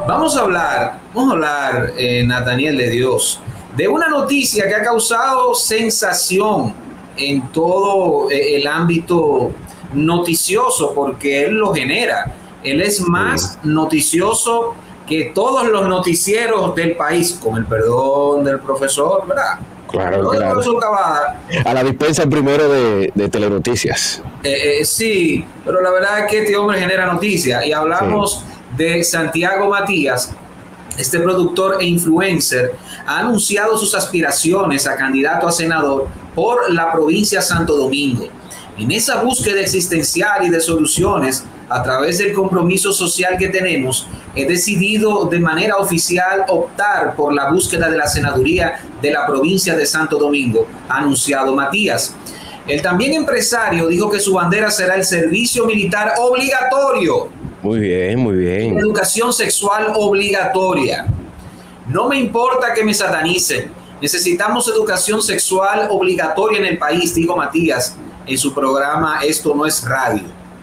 Vamos a hablar, Nathaniel de Dios, de una noticia que ha causado sensación en todo el ámbito noticioso, porque él lo genera. Él es más noticioso que todos los noticieros del país, con el perdón del profesor, ¿verdad? Claro, claro. Profesor Cavada. A la dispensa primero de Telenoticias. Sí, pero la verdad es que este hombre genera noticias. Y hablamos de Santiago Matías. Este productor e influencer ha anunciado sus aspiraciones a candidato a senador por la provincia de Santo Domingo. En esa búsqueda existencial y de soluciones, a través del compromiso social que tenemos, he decidido de manera oficial optar por la búsqueda de la senaduría de la provincia de Santo Domingo, ha anunciado Matías. El también empresario dijo que su bandera será el servicio militar obligatorio. Muy bien, muy bien. Educación sexual obligatoria. No me importa que me satanicen. Necesitamos educación sexual obligatoria en el país, dijo Matías en su programa Esto No Es Radio.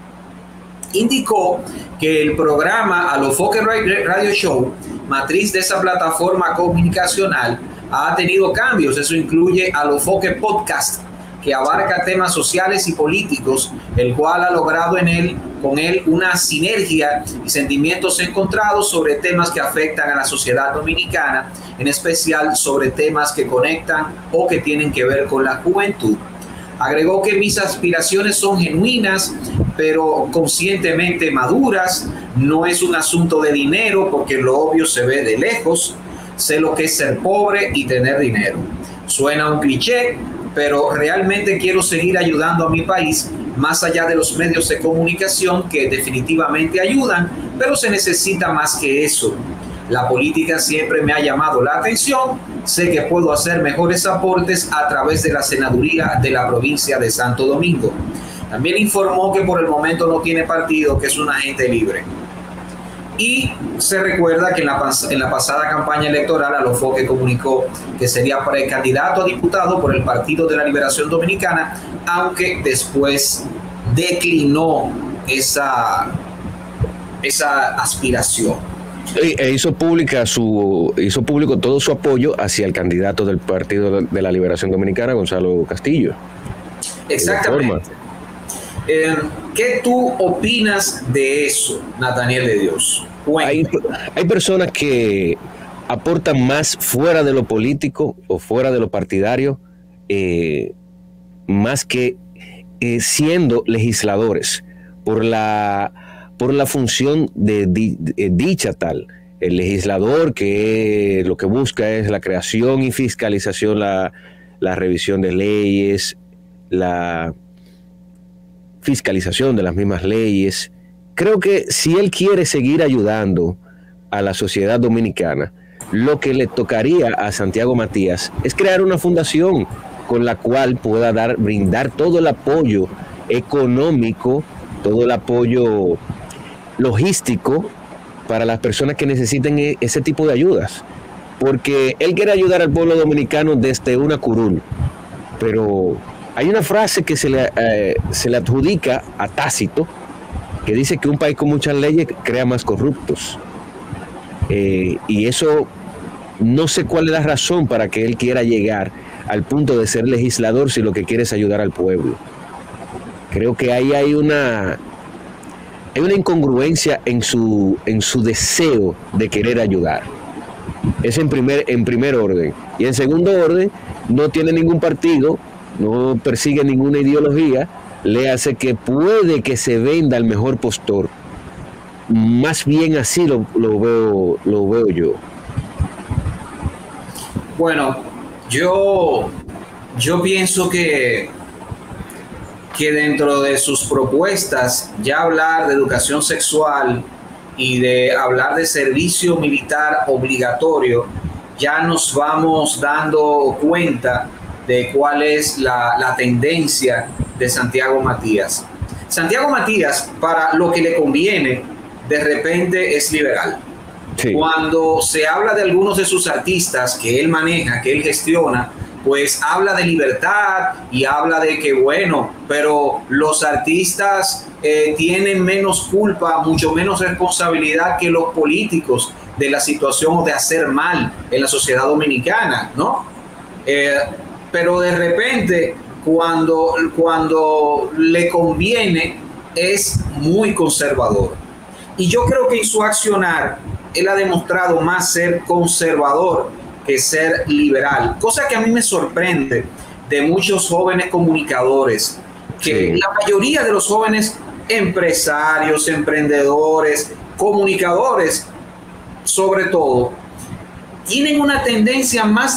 Indicó que el programa Alofoque Radio Show, matriz de esa plataforma comunicacional, ha tenido cambios. Eso incluye Alofoque Podcast, que abarca temas sociales y políticos, el cual ha logrado con él una sinergia y sentimientos encontrados sobre temas que afectan a la sociedad dominicana, en especial sobre temas que conectan o que tienen que ver con la juventud. Agregó que mis aspiraciones son genuinas, pero conscientemente maduras. No es un asunto de dinero, porque lo obvio se ve de lejos. Sé lo que es ser pobre y tener dinero. Suena un cliché, pero realmente quiero seguir ayudando a mi país, más allá de los medios de comunicación que definitivamente ayudan, pero se necesita más que eso. La política siempre me ha llamado la atención. Sé que puedo hacer mejores aportes a través de la senaduría de la provincia de Santo Domingo. También informó que por el momento no tiene partido, que es un agente libre. Y se recuerda que en la pasada campaña electoral Alofoque comunicó que sería precandidato a diputado por el Partido de la Liberación Dominicana, aunque después declinó esa aspiración. Hizo público todo su apoyo hacia el candidato del Partido de la Liberación Dominicana, Gonzalo Castillo. Exactamente. ¿Qué tú opinas de eso, Nathaniel de Dios? Hay personas que aportan más fuera de lo político o fuera de lo partidario, más que siendo legisladores, por la función de dicha tal. El legislador, que lo que busca es la creación y fiscalización, la revisión de leyes, la fiscalización de las mismas leyes. Creo que si él quiere seguir ayudando a la sociedad dominicana, lo que le tocaría a Santiago Matías es crear una fundación con la cual pueda brindar todo el apoyo económico, todo el apoyo logístico para las personas que necesiten ese tipo de ayudas, porque él quiere ayudar al pueblo dominicano desde una curul, pero hay una frase que se le adjudica a Tácito, que dice que un país con muchas leyes crea más corruptos, y eso no sé cuál es la razón para que él quiera llegar al punto de ser legislador si lo que quiere es ayudar al pueblo. Creo que ahí hay una incongruencia en su deseo de querer ayudar. Es en primer orden. Y en segundo orden, no tiene ningún partido, no persigue ninguna ideología, le hace que puede que se venda al mejor postor. Más bien así lo veo yo. Bueno, yo pienso que dentro de sus propuestas, ya hablar de educación sexual y de hablar de servicio militar obligatorio, ya nos vamos dando cuenta de cuál es la tendencia de Santiago Matías. Santiago Matías, para lo que le conviene, de repente es liberal. Sí. Cuando se habla de algunos de sus artistas que él maneja, que él gestiona, pues habla de libertad y habla de que bueno, pero los artistas tienen menos culpa, mucho menos responsabilidad que los políticos, de la situación o de hacer mal en la sociedad dominicana, ¿no? Pero de repente, cuando le conviene, es muy conservador. Y yo creo que en su accionar, él ha demostrado más ser conservador que ser liberal, cosa que a mí me sorprende de muchos jóvenes comunicadores, que la mayoría de los jóvenes empresarios, emprendedores, comunicadores, sobre todo, tienen una tendencia más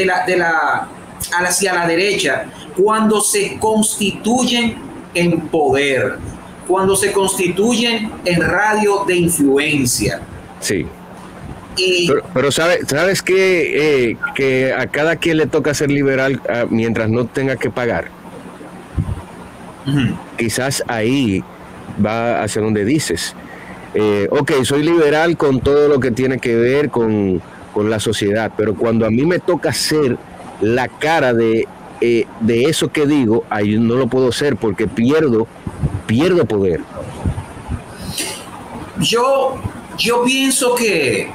hacia la derecha cuando se constituyen en poder, cuando se constituyen en radio de influencia. Sí. Pero sabes que a cada quien le toca ser liberal mientras no tenga que pagar. Quizás ahí va hacia donde dices, ok, soy liberal con todo lo que tiene que ver con la sociedad, pero cuando a mí me toca ser la cara de eso que digo, ahí no lo puedo ser porque pierdo poder. Yo pienso que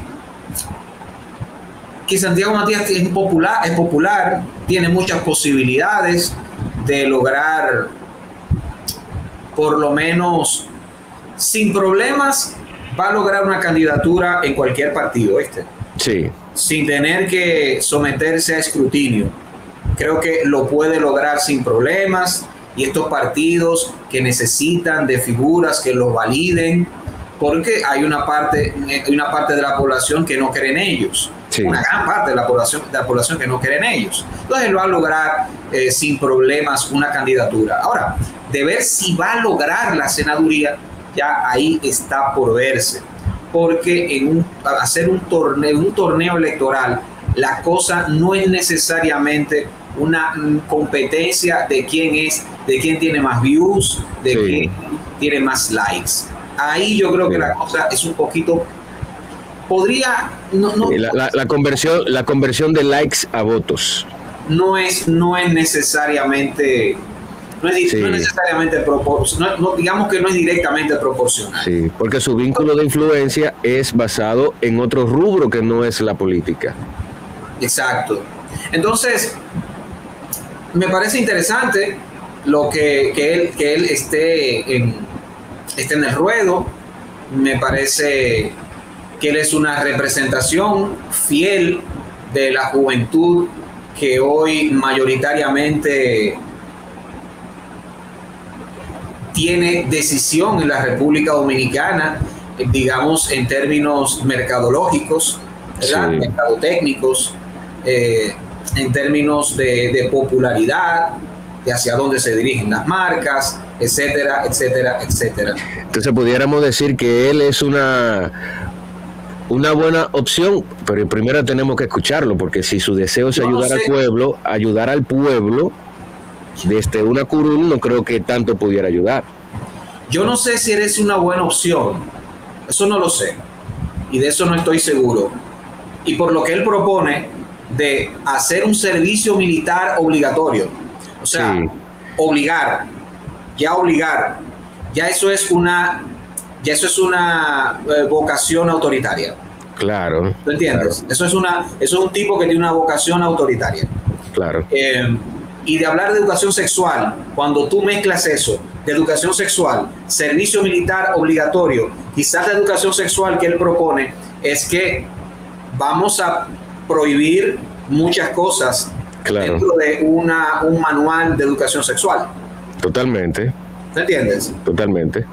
Santiago Matías es popular, tiene muchas posibilidades de lograr, por lo menos sin problemas, va a lograr una candidatura en cualquier partido, Sí. Sin tener que someterse a escrutinio. Creo que lo puede lograr sin problemas, y estos partidos que necesitan de figuras que los validen, porque hay una parte de la población que no cree en ellos. Sí. Una gran parte de la población que no cree en ellos. Entonces él va a lograr sin problemas una candidatura. Ahora, de ver si va a lograr la senaduría, ya ahí está por verse. Porque hacer un torneo electoral, la cosa no es necesariamente una competencia de quién tiene más views, de quién tiene más likes. Ahí yo creo que la cosa es un poquito, podría la conversión de likes a votos no es necesariamente proporcional, digamos que no es directamente proporcional. Sí, porque su vínculo de influencia es basado en otro rubro que no es la política. Exacto. Entonces, me parece interesante lo que él esté en el ruedo. Me parece que él es una representación fiel de la juventud que hoy mayoritariamente tiene decisión en la República Dominicana, digamos en términos mercadológicos, ¿verdad? Sí. Mercadotécnicos, en términos de popularidad, de hacia dónde se dirigen las marcas, etcétera, etcétera, etcétera. Entonces pudiéramos decir que él es una buena opción, pero primero tenemos que escucharlo, porque si su deseo es ayudar al pueblo, desde una curul no creo que tanto pudiera ayudar. Yo no sé si eres una buena opción, eso no lo sé, y de eso no estoy seguro. Y por lo que él propone de hacer un servicio militar obligatorio, o sea, obligar, ya eso es una vocación autoritaria. Claro. ¿Tú entiendes? Claro. Eso es un tipo que tiene una vocación autoritaria. Claro. Y de hablar de educación sexual, cuando tú mezclas eso, de educación sexual, servicio militar obligatorio, quizás la educación sexual que él propone es que vamos a prohibir muchas cosas dentro de un manual de educación sexual. Totalmente. ¿Te entiendes? Totalmente.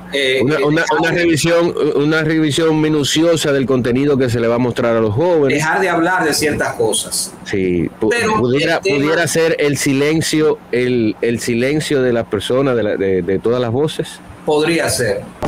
Una revisión minuciosa del contenido que se le va a mostrar a los jóvenes. Dejar de hablar de ciertas cosas. Sí, pudiera ser el silencio de las personas, de todas las voces. Podría ser.